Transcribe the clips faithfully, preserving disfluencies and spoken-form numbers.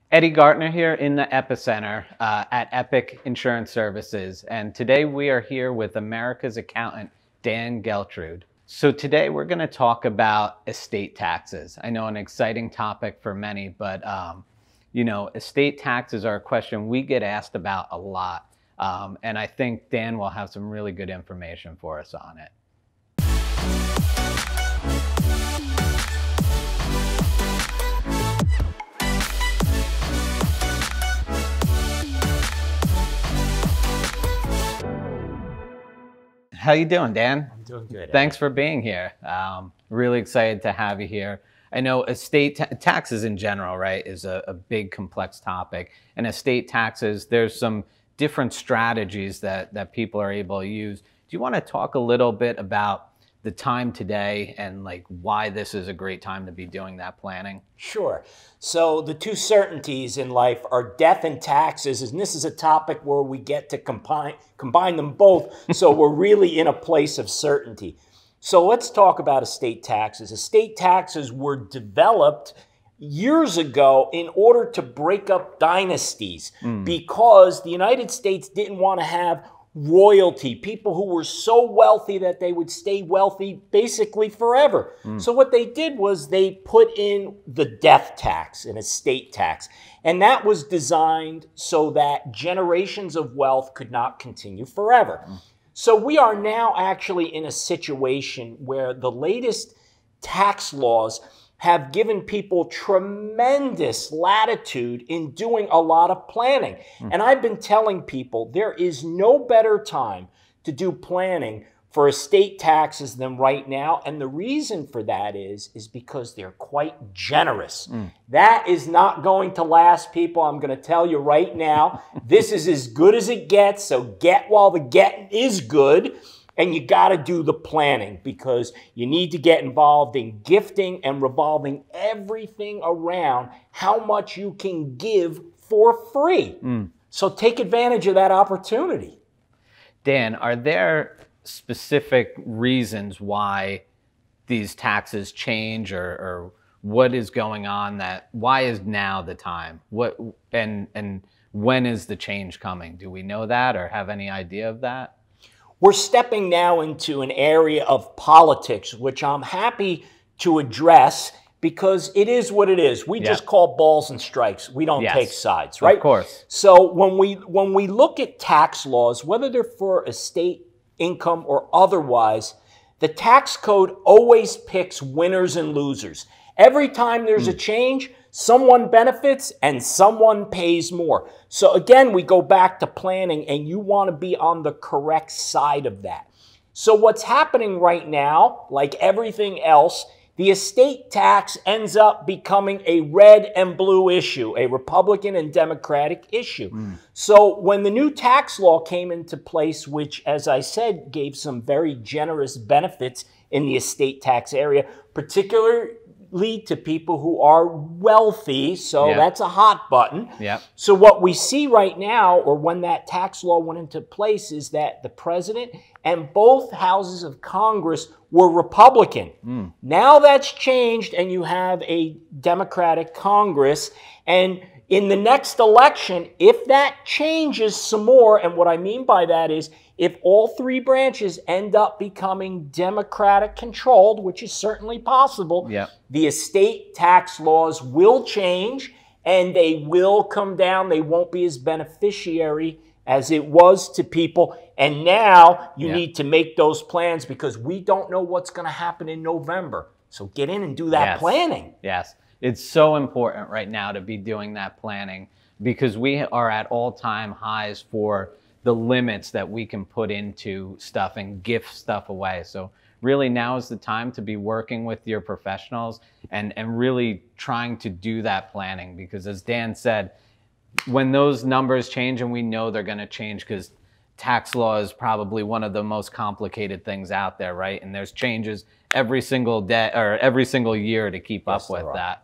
Eddie Gartner here in the epicenter uh, at Epic Insurance Services, and today we are here with America's accountant, Dan Geltrude. So today we're going to talk about estate taxes. I know an exciting topic for many, but um, you know, estate taxes are a question we get asked about a lot, um, and I think Dan will have some really good information for us on it. How you doing, Dan? I'm doing good. Thanks for being here. Um, really excited to have you here. I know estate ta taxes in general, right, is a, a big complex topic. And estate taxes, there's some different strategies that, that people are able to use. Do you want to talk a little bit about the time today and like why this is a great time to be doing that planning? Sure. So the two certainties in life are death and taxes, and this is a topic where we get to combine, combine them both, so we're really in a place of certainty. So let's talk about estate taxes. Estate taxes were developed years ago in order to break up dynasties mm. because the United States didn't want to have royalty, people who were so wealthy that they would stay wealthy basically forever. Mm. So what they did was they put in the death tax, an estate tax, and that was designed so that generations of wealth could not continue forever. Mm. So we are now actually in a situation where the latest tax laws have given people tremendous latitude in doing a lot of planning. Mm. And I've been telling people there is no better time to do planning for estate taxes than right now. And the reason for that is, is because they're quite generous. Mm. That is not going to last, people. I'm going to tell you right now, this is as good as it gets. So get while the getting is good. And you got to do the planning because you need to get involved in gifting and revolving everything around how much you can give for free. Mm. So take advantage of that opportunity. Dan, are there specific reasons why these taxes change, or, or what is going on that, why is now the time? What and, and when is the change coming? Do we know that or have any idea of that? We're stepping now into an area of politics, which I'm happy to address because it is what it is. We yeah. just call balls and strikes. We don't yes. take sides, right? Of course. So when we, when we look at tax laws, whether they're for estate income or otherwise, the tax code always picks winners and losers. Every time there's mm. a change, someone benefits and someone pays more. So again, we go back to planning, and you want to be on the correct side of that. So what's happening right now, like everything else, the estate tax ends up becoming a red and blue issue, a Republican and Democratic issue. Mm. So when the new tax law came into place, which, as I said, gave some very generous benefits in the estate tax area, particularly to people who are wealthy, so yep. that's a hot button. Yep. So what we see right now, or when that tax law went into place, is that the president and both houses of Congress were Republican. Mm. Now that's changed, and you have a Democratic Congress, and in the next election, if that changes some more, and what I mean by that is if all three branches end up becoming Democratic controlled, which is certainly possible, yep. the estate tax laws will change and they will come down. They won't be as beneficiary as it was to people. And now you yep. need to make those plans because we don't know what's going to happen in November. So get in and do that yes. planning. Yes. It's so important right now to be doing that planning because we are at all-time highs for the limits that we can put into stuff and gift stuff away. So really now is the time to be working with your professionals and, and really trying to do that planning because, as Dan said, when those numbers change, and we know they're going to change because tax law is probably one of the most complicated things out there, right? And there's changes every single day or every single year to keep yes, up with that.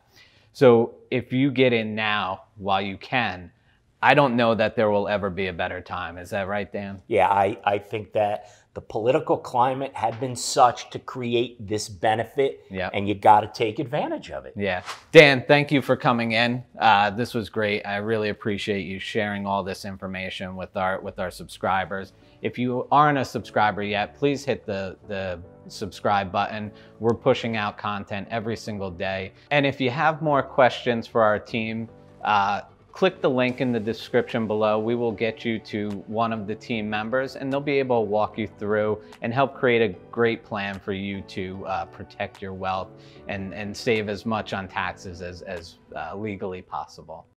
So if you get in now while you can, I don't know that there will ever be a better time. Is that right, Dan? Yeah, I, I think that the political climate had been such to create this benefit, Yep. and you got to take advantage of it. Yeah. Dan, thank you for coming in. Uh, this was great. I really appreciate you sharing all this information with our with our subscribers. If you aren't a subscriber yet, please hit the, the subscribe button. We're pushing out content every single day. And if you have more questions for our team, uh, click the link in the description below. We will get you to one of the team members, and they'll be able to walk you through and help create a great plan for you to uh, protect your wealth and, and save as much on taxes as, as uh, legally possible.